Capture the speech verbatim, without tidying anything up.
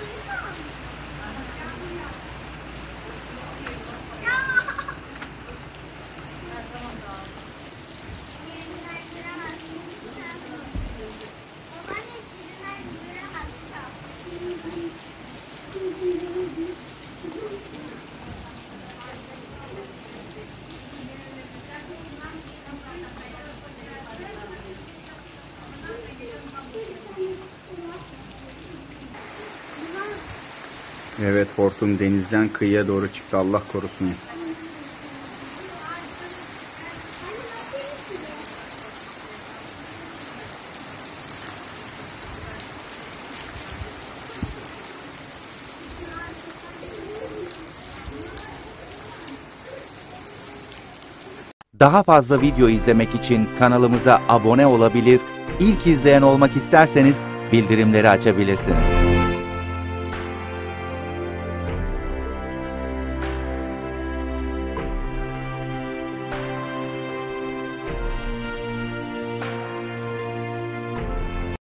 Evet, hortum denizden kıyıya doğru çıktı. Allah korusun. Daha fazla video izlemek için kanalımıza abone olabilir, ilk izleyen olmak isterseniz bildirimleri açabilirsiniz.